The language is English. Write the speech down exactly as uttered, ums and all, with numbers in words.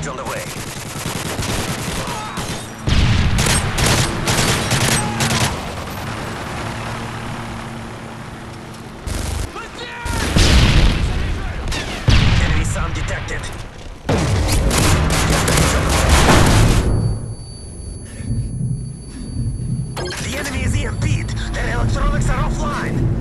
package on the way. Enemy sound detected. The enemy is E M P'd. Their electronics are offline.